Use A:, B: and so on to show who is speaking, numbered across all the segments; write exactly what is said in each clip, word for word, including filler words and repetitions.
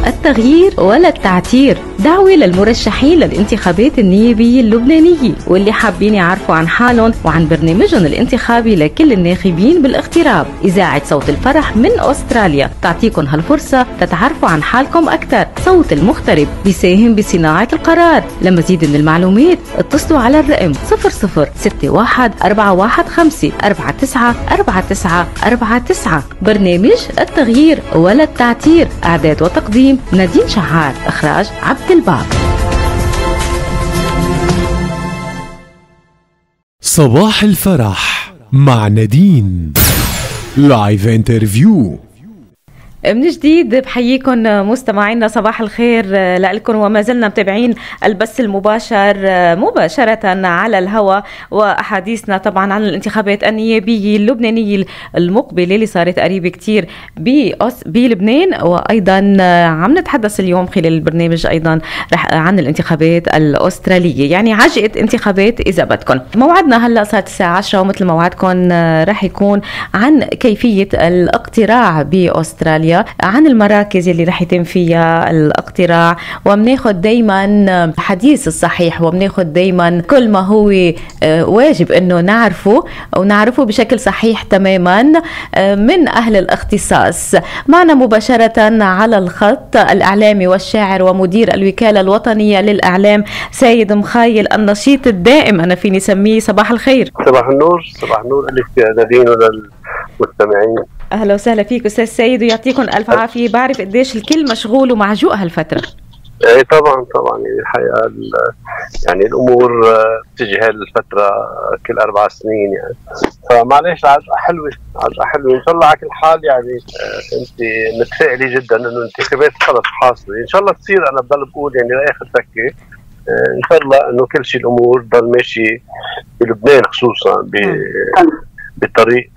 A: التغيير ولا التعتير. دعوة للمرشحين للانتخابات النيابية اللبنانية واللي حابين يعرفوا عن حالهم وعن برنامجهم الانتخابي لكل الناخبين بالاغتراب. إذاعة صوت الفرح من أستراليا تعطيكم هالفرصة تتعرفوا عن حالكم أكثر. صوت المغترب بيساهم بصناعة القرار. لمزيد من المعلومات اتصلوا على الرقم صفر صفر ستة واحد أربعة واحد خمسة أربعة تسعة أربعة تسعة أربعة تسعة. برنامج التغيير ولا التعتير. إعداد وتقديم نادين شحار. إخراج عبد الباب.
B: صباح الفرح مع نادين لايف انترفيو.
A: من جديد بحييكم مستمعينا، صباح الخير لكم، وما زلنا متابعين البث المباشر مباشرة على الهواء، وأحاديثنا طبعا عن الانتخابات النيابية اللبنانية المقبلة اللي صارت قريبة كتير بلبنان. وأيضا عم نتحدث اليوم خلال البرنامج أيضا رح عن الانتخابات الأسترالية، يعني عجقة انتخابات إذا بدكم. موعدنا هلأ صارت الساعة عشرة، ومثل موعدكم رح يكون عن كيفية الاقتراع بأستراليا، عن المراكز اللي رح يتم فيها الاقتراع، وبناخذ دايما حديث الصحيح، وبناخذ دايما كل ما هو واجب انه نعرفه ونعرفه بشكل صحيح تماما من اهل الاختصاص. معنا مباشرة على الخط الاعلامي والشاعر ومدير الوكالة الوطنية للاعلام سيد مخايل، النشيط الدائم انا فيني سميه. صباح الخير.
C: صباح النور. صباح النور لك يا نادين وللمستمعين.
A: اهلا وسهلا فيك استاذ سيد، ويعطيكم الف عافيه. بعرف قديش الكل مشغول ومعجوق هالفتره.
C: ايه طبعا طبعا، يعني الحقيقه يعني الامور بتجي هاي الفتره كل اربع سنين، يعني فمعلش عجقه حلوه عجقه حلوه ان شاء الله على كل حال. يعني انت متفائله جدا انه الانتخابات خلص حاصله، ان شاء الله تصير. انا بضل بقول يعني لاخر تكه ان شاء الله انه كل شيء الامور ضل ماشي بلبنان خصوصا ب بطريق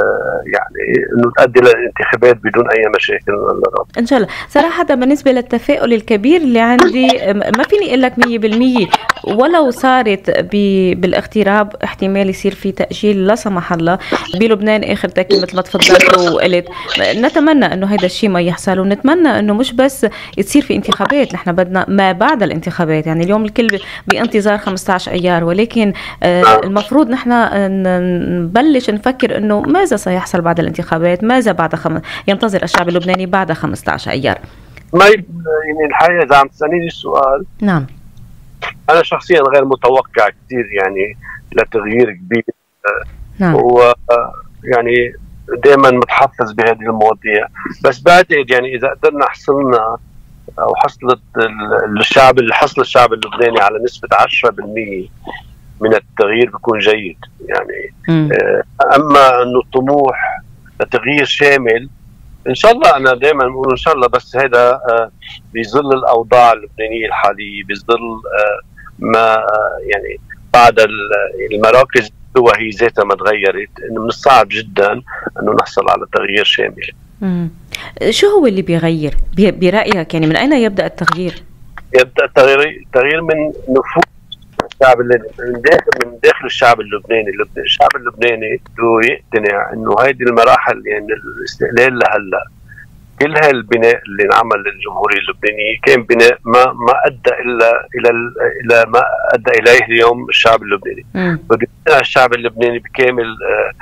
C: يعني انه تؤدي للانتخابات بدون اي مشاكل
A: ان شاء الله. صراحه بالنسبه للتفاؤل الكبير اللي عندي، ما فيني اقول لك مية بالمية ولو صارت بالاغتراب احتمال يصير في تاجيل لا سمح الله بلبنان اخر تاكيد مثل ما تفضلت وقلت. نتمنى انه هذا الشيء ما يحصل، ونتمنى انه مش بس تصير في انتخابات، نحن بدنا ما بعد الانتخابات. يعني اليوم الكل بانتظار خمسة عشر ايار، ولكن المفروض نحن نبلش نفكر انه ماذا سيحصل بعد الانتخابات، ماذا بعد خم... ينتظر الشعب اللبناني بعد خمسة عشر ايار.
C: ما يعني الحقيقه اذا عم تساليني السؤال،
A: نعم
C: انا شخصيا غير متوقع كثير يعني لتغيير كبير.
A: نعم.
C: و يعني دائما متحفظ بهذه المواضيع، بس بعتقد يعني اذا قدرنا حصلنا او حصلت الشعب اللي حصل الشعب اللبناني على نسبه عشرة بالمية من التغيير بيكون جيد. يعني م. اما انه الطموح لتغيير شامل ان شاء الله، انا دائما بقول ان شاء الله، بس هذا بظل الاوضاع اللبنانيه الحاليه، بظل ما يعني بعد المراكز هي ذاتها ما تغيرت، انه من الصعب جدا انه نحصل على تغيير شامل.
A: امم شو هو اللي بيغير برايك؟ يعني من اين يبدا التغيير؟
C: يبدا التغيير التغيير من نفوذ الشعب اللبناني، من داخل من داخل الشعب اللبناني. الشعب اللبناني بده يقتنع انه هيدي المراحل، يعني الاستقلال لهلا كل هالبناء اللي انعمل للجمهوريه اللبنانيه كان بناء ما ما ادى الا الى الى ما ادى اليه اليوم الشعب اللبناني. بده يقتنع الشعب اللبناني بكامل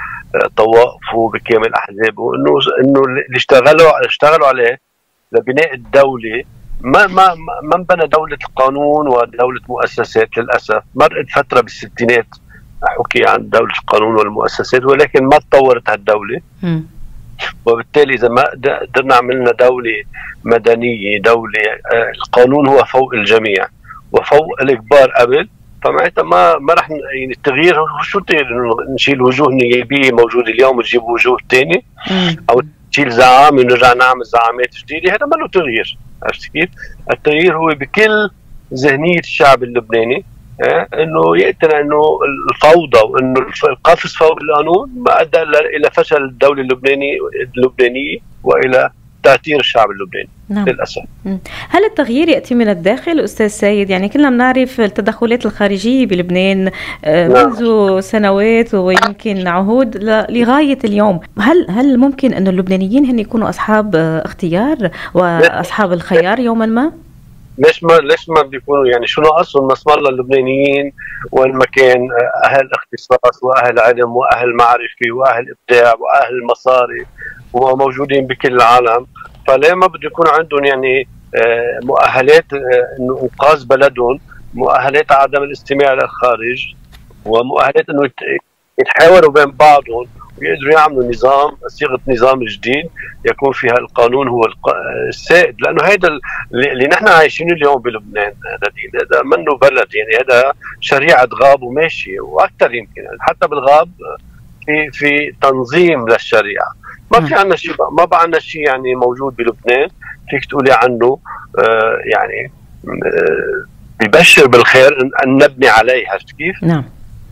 C: طوائفه، بكامل احزابه، انه انه اللي اشتغلوا اشتغلوا عليه لبناء الدوله ما ما ما انبنى دولة القانون ودولة مؤسسات. للأسف مرقت فترة بالستينات حكي عن دولة القانون والمؤسسات، ولكن ما تطورت هالدولة. م. وبالتالي إذا ما قدرنا عملنا دولة مدنية، دولة القانون هو فوق الجميع وفوق الكبار قبل، فمعناتها ما ما رح يعني التغيير شو التغيير؟ انه نشيل وجوه نيابية موجودة اليوم ونجيب وجوه ثانية، أو نشيل زعامة ونرجع نعمل زعامات جديدة. هذا ما له تغيير. عرفت كيف؟ التغيير هو بكل ذهنية الشعب اللبناني، اه انه يقتنع انه الفوضى وانه القفز فوق القانون ما ادى الى فشل الدولة اللبنانية اللبنانية والى تأثير الشعب اللبناني. نعم. للأسف.
A: هل التغيير يأتي من الداخل أستاذ سيد؟ يعني كلنا بنعرف التدخلات الخارجية بلبنان منذ نعم. سنوات ويمكن عهود لغاية اليوم. هل هل ممكن أن اللبنانيين هن يكونوا أصحاب اختيار وأصحاب الخيار يوما ما؟
C: ليش ما ليش ما بيكونوا؟ يعني شو ناقصهم مسمار للبنانيين وين ما كان أهل اختصاص وأهل علم وأهل معرفة وأهل إبداع وأهل مصاري وموجودين بكل العالم. فليه ما بده يكون عندهم يعني مؤهلات انه انقاذ بلدهم، مؤهلات عدم الاستماع للخارج، ومؤهلات انه يتحاوروا بين بعضهم ويقدروا يعملوا نظام، صيغه نظام جديد يكون فيها القانون هو السائد. لانه هذا اللي نحن عايشينه اليوم بلبنان هذا منه بلد، يعني هذا شريعه غاب وماشيه واكثر يمكن حتى بالغاب في في تنظيم للشريعه. ما في عندنا شيء، ما بقى عندنا شيء يعني موجود بلبنان فيك تقولي عنه آه يعني آه ببشر بالخير ان نبني عليه. عرفت كيف؟
A: نعم.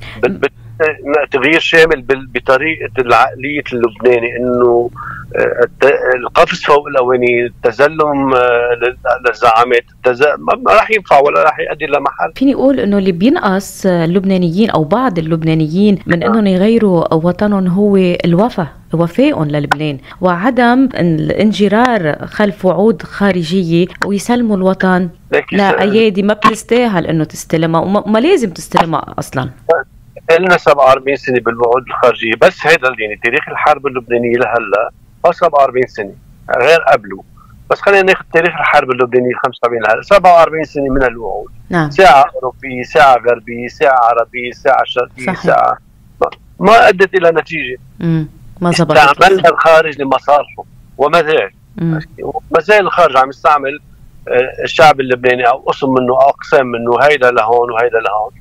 C: تغيير شامل بطريقه العقليه اللبناني، انه آه القفز فوق القوانين، التزلم آه للزعامات، ما راح ينفع ولا راح يؤدي لمحل.
A: فيني اقول انه اللي بينقص اللبنانيين او بعض اللبنانيين من انهم يغيروا وطنهم هو الوفا وفاء للبنان وعدم الانجرار خلف وعود خارجيه ويسلموا الوطن لايادي ما بتستاهل انه تستلمها وما لازم تستلمها اصلا.
C: لنا سبعة وأربعين سنه بالوعود الخارجيه، بس هذا يعني تاريخ الحرب اللبنانيه لهلا هو سبعة وأربعين سنه غير قبله. بس خلينا ناخذ تاريخ الحرب اللبنانيه خمسة وسبعين لهلا، سبعة وأربعين سنه من الوعود.
A: نعم.
C: ساعه اوروبيه، ساعه غربيه، ساعه عربيه، ساعه شرقيه، صحيح. ساعه ما ادت الى نتيجه.
A: امم ما زبطت.
C: استعملها الخارج لمصالحه وما زال ما زال الخارج عم يستعمل الشعب اللبناني او قسم منه او اقسام منه، هيدا لهون وهيدا لهون.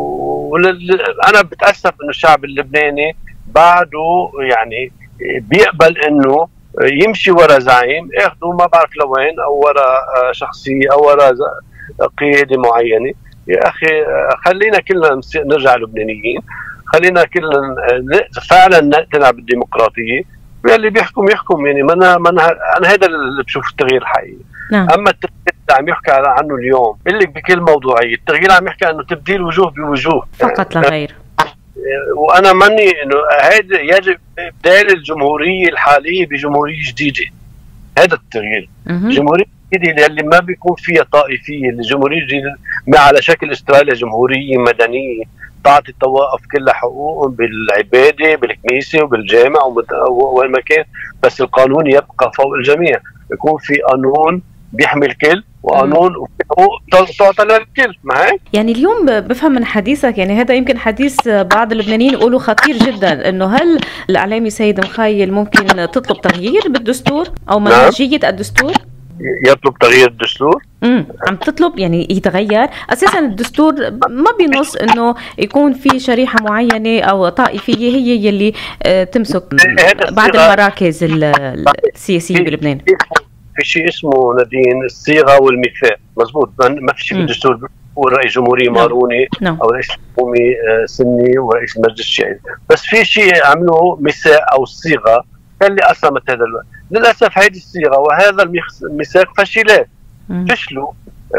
C: وانا بتاسف انه الشعب اللبناني بعده يعني بيقبل انه يمشي ورا زعيم ياخذه ما بعرف لوين، او ورا شخصيه او ورا قياده معينه. يا اخي خلينا كلنا نرجع لبنانيين، خلينا كلنا فعلا نقتنع بالديمقراطيه، واللي بيحكم يحكم. يعني ما انا ما انا هذا اللي بشوف التغيير الحقيقي.
A: نعم.
C: اما التغيير اللي عم يحكي عنه اليوم اللي بكل موضوعيه، التغيير عم يحكي انه تبديل وجوه بوجوه
A: فقط لا غير.
C: وانا ماني انه هذا يجب ابدال الجمهوريه الحاليه بجمهوريه جديده. هذا التغيير. جمهوريه جديده اللي ما بيكون فيها طائفيه، الجمهوريه الجديده ما على شكل استراليا جمهوريه مدنيه تعطي الطوائف كلها حقوقهم بالعباده بالكنيسه وبالجامع وين ما كان، بس القانون يبقى فوق الجميع، يكون في قانون بيحمي الكل وقانون تعطى للكل. ما هيك؟
A: يعني اليوم بفهم من حديثك، يعني هذا يمكن حديث بعض اللبنانيين يقولوا خطير جدا، انه هل الاعلامي سيد مخيل ممكن تطلب تغيير بالدستور او منهجيه الدستور؟
C: يطلب تغيير الدستور؟
A: امم عم تطلب يعني يتغير اساسا الدستور، ما بينص انه يكون في شريحه معينه او طائفيه هي يلي تمسك بعض المراكز السياسيه بلبنان.
C: في شيء اسمه نادين الصيغه والميثاق، مزبوط. ما في شيء بالدستور بيقول رئيس جمهوريه ماروني
A: نعم.
C: او رئيس حكومي سني ورئيس المجلس الشعبي، بس في شيء عملوه ميثاق او الصيغه اللي قسمت هذا الوقت. للاسف هذه الصيغه وهذا الميثاق فشلات، فشلوا.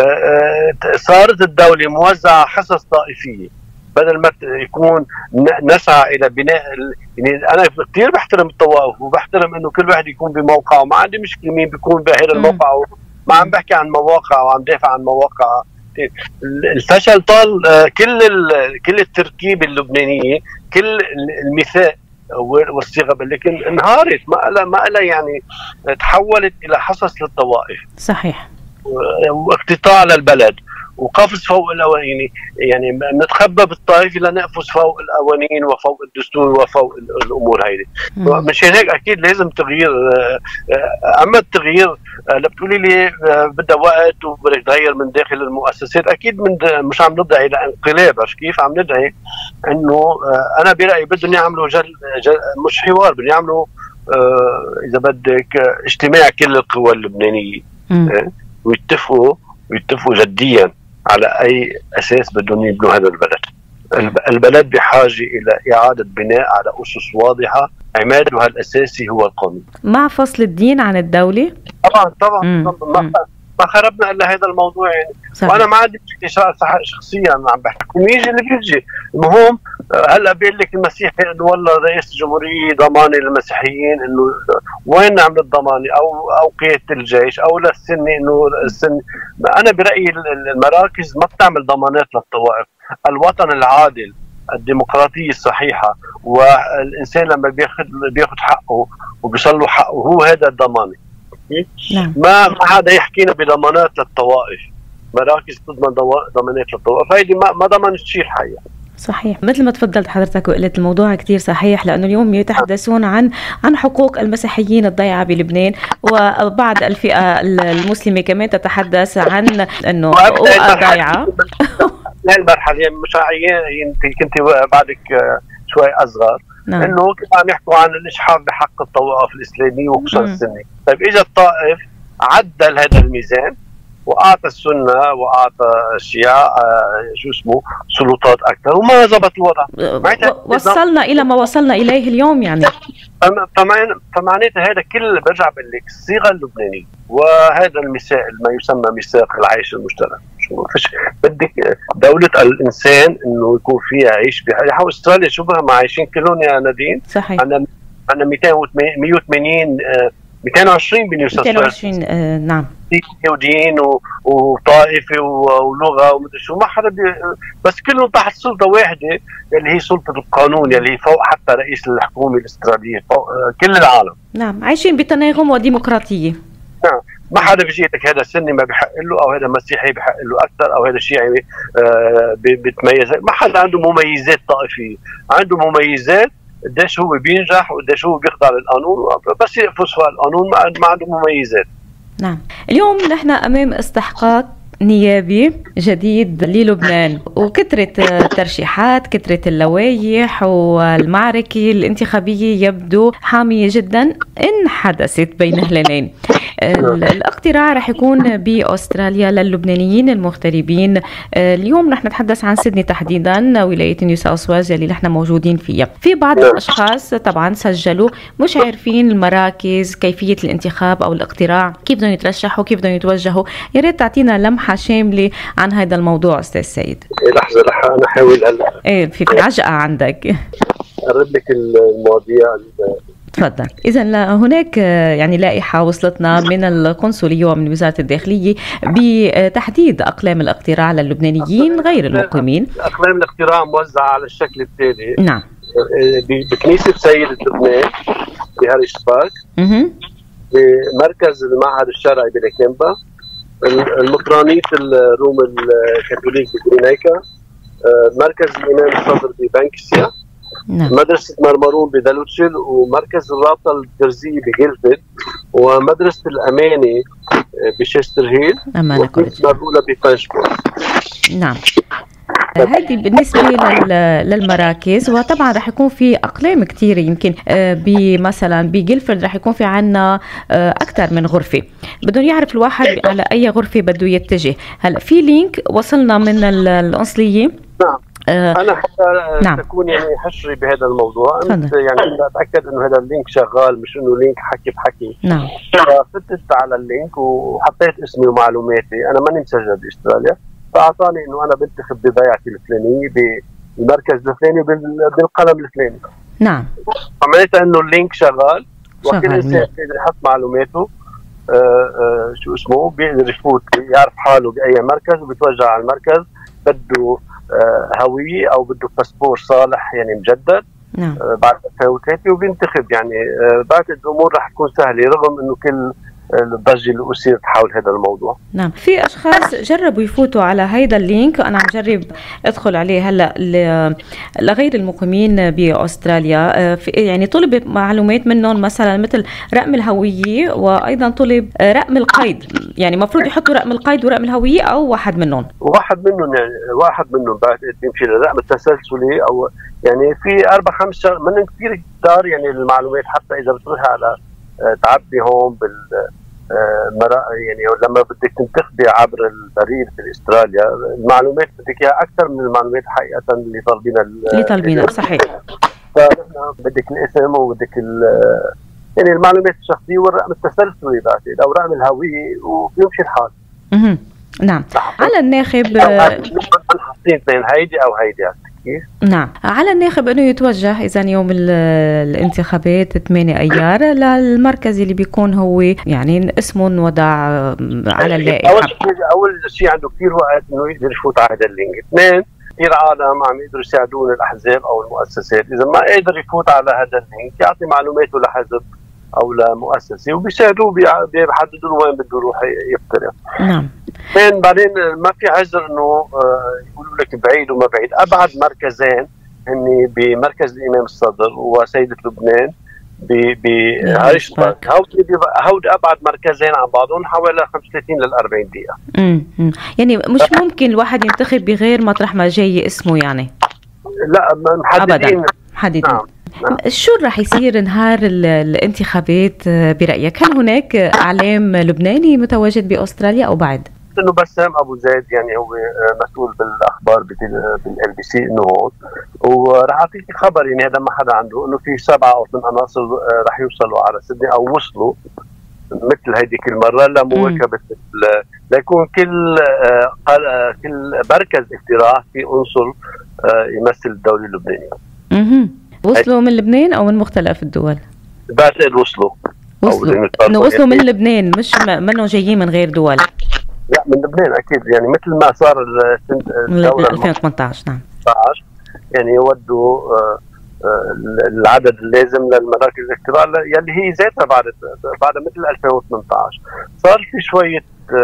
C: صارت الدوله موزعه حصص طائفيه بدل ما يكون نسعى الى بناء. يعني انا كثير بحترم الطوائف وبحترم انه كل واحد يكون بموقعه، ما عندي مشكله مين بيكون بهذا الموقع، ما عم بحكي عن مواقع وعم دافع عن مواقع. الفشل طال كل كل التركيبه اللبنانيه، كل الميثاق والصيغه، لكن انهارت، ما لها ما لها يعني تحولت الى حصص للطوائف.
A: صحيح.
C: واقتطاع للبلد وقفز فوق القوانين، يعني نتخبى بالطائفه لنقفز فوق القوانين وفوق الدستور وفوق الامور هيدي. مشان هيك اكيد لازم تغيير. اما التغيير اللي بتقولي لي بدها وقت وبدك تغير من داخل المؤسسات، اكيد من مش عم ندعي الى انقلاب. كيف عم ندعي انه انا برايي بدهم يعملوا جل, جل مش حوار، بدهم يعملوا اذا بدك اجتماع كل القوى اللبنانيه ويتفقوا ويتفقوا جديا على اي اساس بدهم يبنوا هذا البلد. البلد بحاجه الى اعاده بناء على اسس واضحه، عمادها الاساسي هو القانون.
A: مع فصل الدين عن الدوله؟
C: طبعا طبعا, طبعاً. ما, ما خربنا الا هذا الموضوع يعني. صحيح. وانا ما عندي مشكله شخصيا عم بحكي ويجي اللي بيجي. المهم هلا بيقول لك المسيحي انه والله رئيس الجمهوريه ضماني للمسيحيين، انه وين عملت ضماني او او قياده الجيش او للسني انه السني. انا برايي المراكز ما بتعمل ضمانات للطوائف. الوطن العادل، الديمقراطيه الصحيحه، والانسان لما بياخذ بياخذ حقه وبيصل له حقه هو هذا الضماني. نعم. ما ما حدا يحكينا بضمانات للطوائف، مراكز تضمن ضمانات للطوائف، هيدي ما ما ضمنت شيء الحقيقه.
A: صحيح، مثل ما تفضلت حضرتك وقلت الموضوع كتير صحيح، لأنه اليوم يتحدثون عن عن حقوق المسيحيين الضيعة بلبنان، وبعض الفئة المسلمة كمان تتحدث عن أنه حقوقها ضيعة.
C: لا المرحلة يعني مش انت كنت بعدك شوي أصغر. نعم. انه عم يحكوا عن الاشحاف بحق الطوائف الاسلاميه وخصوصا السني. طيب اجى الطائف عدل هذا الميزان واعطى السنه واعطى الشيعه شو اسمه سلطات اكثر وما زبط الوضع.
A: وصلنا الى ما وصلنا اليه اليوم يعني.
C: فمعناتها هذا كله برجع بقول لك الصيغه اللبنانيه وهذا الميثاق ما يسمى ميثاق العيش المشترك. شو فيش بدك دوله الانسان انه يكون فيها عيش بحياه. استراليا شبه ما عايشين كلهم يا نادين.
A: صحيح.
C: عندنا عندنا مئتين وثمانين مئتين وعشرين بنيو ساوث
A: مئتين وعشرين آه نعم.
C: ودين وطائفه ولغه ومدري شو، ما حدا بس كلهم تحت سلطه واحده اللي هي سلطه القانون اللي هي فوق حتى رئيس الحكومه الاستراليه، فوق كل العالم.
A: نعم، عايشين بتناغم وديمقراطيه.
C: نعم، ما حدا بيجي لك هذا سني ما بحق له او هذا مسيحي بحق له اكثر او هذا شيعي آه بيتميز. ما حدا عنده مميزات طائفيه، عنده مميزات قديش هو بينجح وقديش هو بيخضع للقانون، بس يقفز على القانون ما عنده مميزات.
A: نعم، اليوم نحن امام استحقاق نيابي جديد للبنان، وكثرة الترشيحات، كثرة اللوائح والمعركة الانتخابية يبدو حامية جدا إن حدثت بين هلالين. الاقتراع رح يكون بأستراليا للبنانيين المغتربين. اليوم رح نتحدث عن سيدني تحديدا، ولاية نيو ساوث ويلز اللي نحن موجودين فيها. في بعض الأشخاص طبعا سجلوا مش عارفين المراكز، كيفية الانتخاب أو الاقتراع، كيف بدهم يترشحوا، كيف بدهم يتوجهوا. يا ريت تعطينا لمحة شاملة عن هذا الموضوع أستاذ سيد.
C: لحظة لحظة أنا أحاول هلا.
A: إيه في في عجقة عندك.
C: أقرب لك المواضيع.
A: تفضل. إذا هناك يعني لائحة وصلتنا من القنصلية ومن وزارة الداخلية بتحديد أقلام الاقتراع للبنانيين غير المقيمين.
C: أقلام الاقتراع موزعة على الشكل التالي.
A: نعم.
C: بكنيسة سيدة لبنان بهاريس بارك. اها. بمركز المعهد الشرعي بلاكمبا. المطرانية الروم الكاثوليك بجرينيكا. مركز الإمام الصدر ببانكسيا. نعم. مدرسة مرمرون بدلوتشل، ومركز الرابطة الدرزية بجيلفيد، ومدرسة الأماني بشيستر هيل، ومدرسة مرمولة ببانشبورت.
A: نعم. هذه بالنسبة للمراكز، وطبعا رح يكون في أقلام كثيرة. يمكن مثلا بجيلفيد رح يكون في عنا أكثر من غرفة، بدهم يعرف الواحد على أي غرفة بده يتجه. هلا في لينك وصلنا من القنصلية.
C: نعم. آه انا حتى نعم. تكون يعني حشري بهذا الموضوع، انت يعني اتاكد انه هذا اللينك شغال، مش انه لينك حكي بحكي.
A: نعم.
C: ففتت على اللينك وحطيت اسمي ومعلوماتي، انا ماني مسجل باستراليا، فاعطاني انه انا بنتخب بضيعتي الفلانيه بالمركز الفلاني بالقلم الفلاني.
A: نعم.
C: فمعناتها انه اللينك شغال، وكل انسان بيقدر يحط معلوماته آآ آآ شو اسمه، بيقدر يفوت يعرف حاله باي مركز وبيتوجه على المركز، بده هوية أو بده باسبور صالح يعني مجدد. نعم. بعد ألفين وثلاثة وبينتخب. يعني بعد الأمور رح تكون سهلة رغم إنه كل الضجة اللي أثيرت حول هذا الموضوع.
A: نعم. في أشخاص جربوا يفوتوا على هيدا اللينك، أنا عم جرب أدخل عليه هلا لغير المقيمين بأستراليا. يعني طلب معلومات منهم مثلا مثل رقم الهوية، وأيضا طلب رقم القيد. يعني مفروض يحطوا رقم القيد ورقم الهوية أو واحد منهم.
C: واحد منهم يعني واحد منهم بعد بيمشي للرقم التسلسلي، أو يعني في أربع خمس شهر منهم كثير كتار. يعني المعلومات حتى إذا بتروح على تعبي هون بال يعني لما بدك تنتخبي عبر البريد باستراليا، المعلومات بدك اياها اكثر من المعلومات حقيقه اللي طالبينها
A: اللي طالبينها. صحيح.
C: فنحن بدك الاسم وبدك يعني المعلومات الشخصيه والرقم التسلسلي بعتقد او رقم الهويه وبيمشي الحال.
A: اها نعم. على الناخب
C: حاطين اثنين هيدي او هيدي كيف؟
A: نعم، على الناخب انه يتوجه اذا يوم الانتخابات ثمانية ايار للمركز اللي بيكون هو يعني اسمه وضع على اللائحه.
C: اول شيء اول شيء عنده كثير وقت انه يقدر يفوت على هذا اللينك. اثنين، كثير عالم عم يقدروا يساعدون الاحزاب او المؤسسات، اذا ما قادر يفوت على هذا اللينك يعطي معلوماته لحزب او لمؤسسه وبيساعدوه بيحددوا له وين بده يروح يفترق.
A: نعم.
C: بعدين بعدين ما في عذر انه يقولوا لك بعيد وما بعيد، ابعد مركزين هن بمركز الامام الصدر وسيدة لبنان بهاريسبرغ، هودي ابعد مركزين عن بعضهم حوالي خمسة وثلاثين ل أربعين دقيقه.
A: امم يعني مش ممكن الواحد ينتخب بغير مطرح ما جاي اسمه يعني؟
C: لا محددين.
A: محددين. نعم. نعم. شو راح يصير نهار الانتخابات برأيك؟ هل هناك اعلام لبناني متواجد باستراليا او بعد؟
C: انه بسام ابو زيد يعني هو مسؤول بالاخبار بالال بي سي انه هون، وراح اعطيك خبر يعني هذا ما حدا عنده انه في سبعه او ثمان عناصر راح يوصلوا على سيدني او وصلوا مثل هيديك المره لمواكبه ليكون كل كل مركز اقتراع في عنصر يمثل الدوله اللبنانيه.
A: اها وصلوا من لبنان او من مختلف الدول؟
C: بعتقد وصلوا
A: وصلوا انه وصلوا من لبنان مش منهم جايين من غير دول.
C: لا من لبنان اكيد يعني مثل ما صار الدوره
A: ألفين وثمانية عشر. نعم
C: يعني يودوا العدد اللازم للمراكز الاقتراع يلي هي ذاتها بعد بعد مثل ألفين وثمانية عشر صار في شويه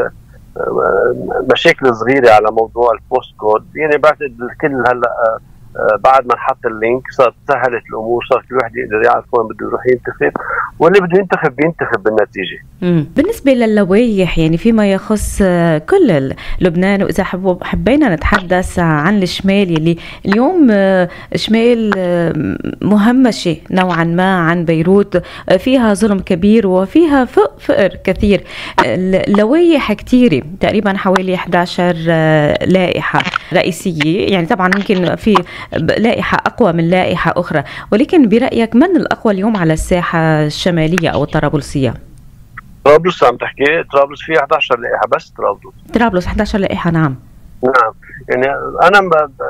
C: مشاكل صغيره على موضوع البوست كود، يعني بعتقد الكل هلا بعد ما نحط اللينك صارت سهلت الامور، صار كل واحد يقدر يعرف وين بده يروح ينتخب، واللي بده ينتخب بينتخب بالنتيجه.
A: امم بالنسبه للوائح يعني فيما يخص كل لبنان، واذا حبينا نتحدث عن الشمال يلي اليوم شمال مهمشه نوعا ما عن بيروت، فيها ظلم كبير وفيها فقر كثير، اللوائح كثيره تقريبا حوالي إحدى عشرة لائحه رئيسيه، يعني طبعا يمكن في لائحة أقوى من لائحة أخرى، ولكن برأيك من الأقوى اليوم على الساحة الشمالية أو الطرابلسية؟
C: طرابلس عم تحكي؟ طرابلس فيها إحدى عشرة لائحة بس. طرابلس طرابلس
A: إحدى عشرة لائحة. نعم
C: نعم يعني أنا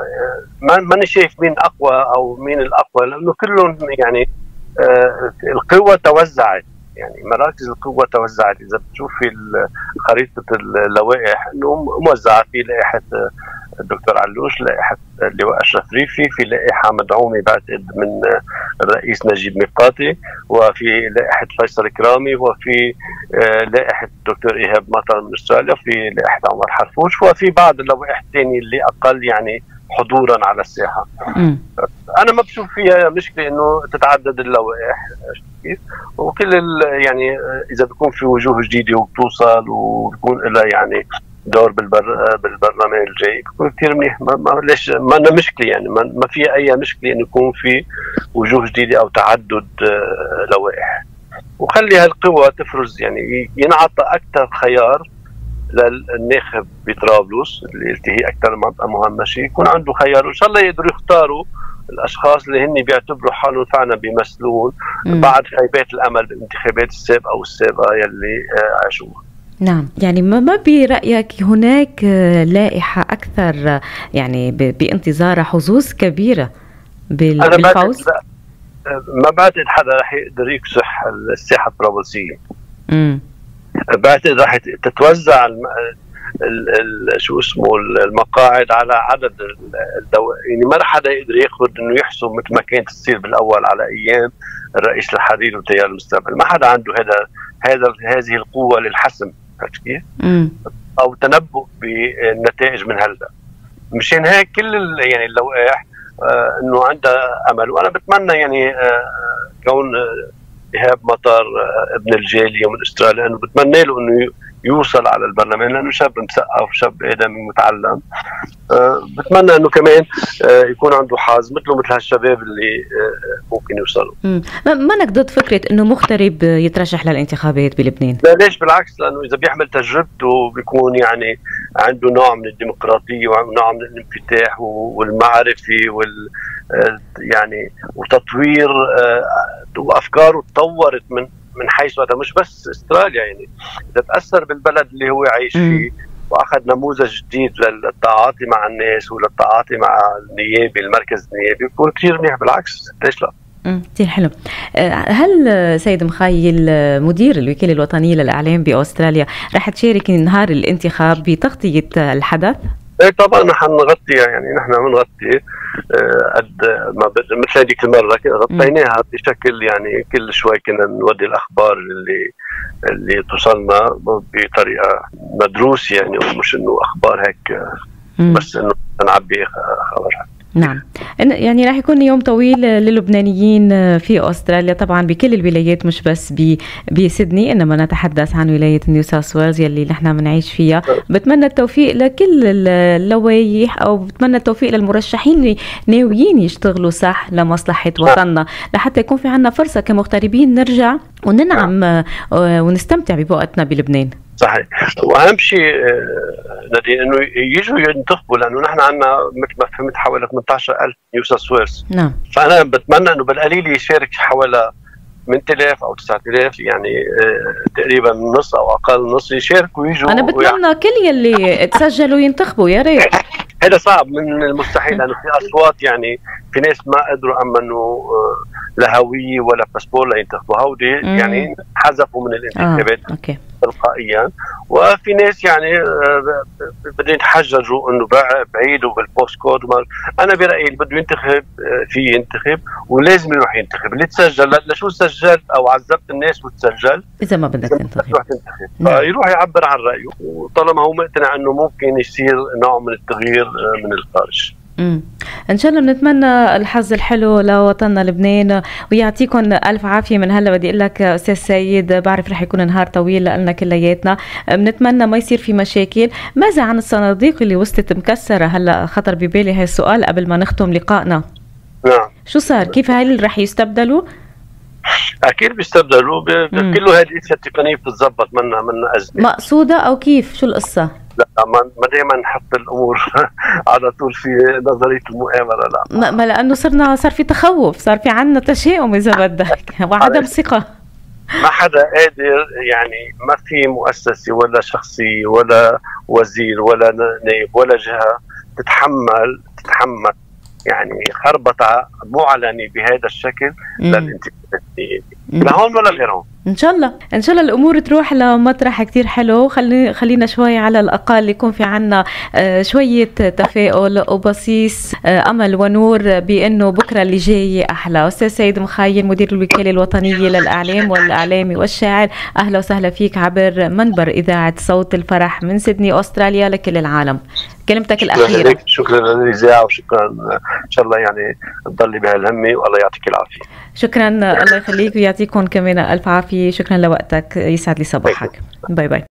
C: ما ماني شايف مين أقوى أو مين الأقوى، لأنه كلهم يعني آه القوة توزعت، يعني مراكز القوة توزعت. إذا بتشوفي خريطة اللوائح إنه موزعة، في لائحة الدكتور علوش، لائحة اللواء أشرف ريفي، في لائحة مدعومة بعتقد من الرئيس نجيب ميقاتي، وفي لائحة فيصل كرامي، وفي لائحة الدكتور إيهاب مطر من أستراليا، في لائحة عمر حرفوش، وفي بعض اللوائح الثانية اللي أقل يعني حضورا على الساحة. م. أنا ما بشوف فيها مشكلة إنه تتعدد اللوائح كيف، وكل يعني إذا بيكون في وجوه جديدة وبتوصل وبيكون لها يعني دور بالبر بالبرلمان الجاي بيكون كثير منيح. ما, ما ليش ما لنا مشكله، يعني ما, ما في اي مشكله انه يكون في وجوه جديده او تعدد لوائح، وخلي هالقوى تفرز، يعني ينعطى اكثر خيار للناخب بطرابلس اللي هي اكثر منطقه مهمشه، يكون عنده خيار، وان شاء الله يقدروا يختاروا الاشخاص اللي هن بيعتبروا حالهم فعلا بيمثلون بعد خيبات الامل بالانتخابات السابقه والسابقه يلي عاشوها.
A: نعم، يعني ما برأيك هناك لائحة أكثر يعني بانتظار حظوظ كبيرة بالفوز؟
C: ما بعتقد حدا رح يقدر يكسح الساحة الطرابلسية. امم بعتقد رح تتوزع الم... ال... ال... شو اسمه المقاعد على عدد الدو... يعني ما رح حدا يقدر ياخذ انه يحسم مثل ما كانت تصير بالاول على ايام الرئيس الحريري وتيار المستقبل، ما حدا عنده هذا هذا هذه القوة للحسم كيف؟ او تنبؤ بالنتائج من هلا. مشان هيك كل يعني اللوائح آه انه عندها امل، وانا بتمنى يعني آه كون آه ايهاب مطر آه ابن الجاليه من استراليا انه بتمنى له انه يوصل على البرلمان، لانه شاب مثقف شاب ادمي متعلم. أه بتمنى انه كمان أه يكون عنده حظ مثله مثل هالشباب اللي أه ممكن يوصلوا.
A: مانك ضد فكره انه مغترب يترشح للانتخابات بلبنان؟
C: لا ليش، بالعكس، لانه اذا بيحمل تجربته بيكون يعني عنده نوع من الديمقراطيه ونوع من الانفتاح والمعرفه وال أه يعني وتطوير أه وافكاره تطورت من من حيث هذا مش بس استراليا، يعني اذا تاثر بالبلد اللي هو عايش فيه واخذ نموذج جديد للتعاطي مع الناس وللتعاطي مع النيابي، المركز النيابي، بيكون كثير منيح. بالعكس ليش لا؟
A: كثير حلو. هل سيد مخيل مدير الوكالة الوطنية للإعلام بأستراليا رح تشارك نهار الانتخاب بتغطية الحدث؟
C: ايه طبعا نحن نغطيها، يعني نحن بنغطي قد ما مثل هذيك المره غطيناها بشكل يعني كل شوي كنا نودي الاخبار اللي اللي توصلنا بطريقه مدروسه، يعني مش انه اخبار هيك بس انه نعبي خبرها.
A: نعم، يعني راح يكون يوم طويل للبنانيين في أستراليا طبعا بكل الولايات، مش بس بسيدني، إنما نتحدث عن ولاية نيو ساوث ويلز يلي نحن بنعيش فيها. بتمنى التوفيق لكل اللوائح، أو بتمنى التوفيق للمرشحين اللي ناويين يشتغلوا صح لمصلحة وطننا، لحتى يكون في عنا فرصة كمغتربين نرجع وننعم ونستمتع بوقتنا بلبنان.
C: صحيح. واهم شيء نادين انه يجوا ينتخبوا، لانه نحن عندنا مثل ما فهمت حوالي ثمانية عشر ألف نيو ساوث ويلز.
A: نعم.
C: فانا بتمنى انه بالقليل يشارك حوالي ثمانية آلاف او تسعة آلاف، يعني تقريبا نص او اقل نص يشاركوا ويجوا.
A: انا بتمنى ويع... كل يلي تسجلوا ينتخبوا، يا ريت.
C: هذا صعب من المستحيل، لانه في اصوات، يعني في ناس ما قدروا امنوا لا هويه ولا باسبور لينتخبوا، هودي يعني حذفوا من الانتخابات
A: آه. أوكي.
C: تلقائيا. وفي ناس يعني بدهم يتحججوا انه بعيدوا بالبوست كود. انا برايي اللي بده ينتخب في ينتخب ولازم يروح ينتخب. اللي تسجل لشو سجلت او عذبت الناس وتسجل؟
A: اذا ما بدك تنتخب
C: تروح تنتخب. فيروح يعبر عن رايه، وطالما هو مقتنع انه ممكن يصير نوع من التغيير من الخارج.
A: امم ان شاء الله بنتمنى الحظ الحلو لوطننا لبنان، ويعطيكم الف عافيه. من هلا بدي اقول لك استاذ سيد، بعرف رح يكون نهار طويل لنا كلياتنا، بنتمنى ما يصير في مشاكل. ماذا عن الصناديق اللي وصلت مكسره؟ هلا خطر ببالي هاي السؤال قبل ما نختم لقائنا.
C: نعم.
A: شو صار؟ كيف هل رح يستبدلوا؟
C: اكيد بيستبدلوا، كله هذه التقنيه بتتظبط منا منا ازمه
A: مقصوده او كيف؟ شو القصه؟
C: لا ما دائما نحط الامور على طول في نظريه المؤامره. لا
A: ما, ما لانه صرنا صار في تخوف، صار في عندنا تشاؤم اذا بدك وعدم ثقه.
C: ما حدا قادر، يعني ما في مؤسسه ولا شخصيه ولا وزير ولا نائب ولا جهه تتحمل تتحمل يعني خربطه معلنه بهذا الشكل للانتخابات لا هون ولا غيرهم.
A: ان شاء الله ان شاء الله الامور تروح لمطرح كتير حلو. خلي خلينا شوي على الاقل يكون في عنا شويه تفاؤل وبصيص امل ونور بانه بكره اللي جاي احلى. استاذ سيد مخيل، مدير الوكاله الوطنيه للاعلام والاعلامي والشاعر، اهلا وسهلا فيك عبر منبر اذاعه صوت الفرح من سيدني استراليا لكل العالم. كلمتك الاخيره.
C: شكرا للاذاعه، وشكرا ان شاء الله يعني تضلي بهالهمه، والله يعطيك العافيه.
A: شكرا، الله يخليك ويعطيكم كمان الف عافيه. شكرا لوقتك، يسعد لي صباحك. باي باي.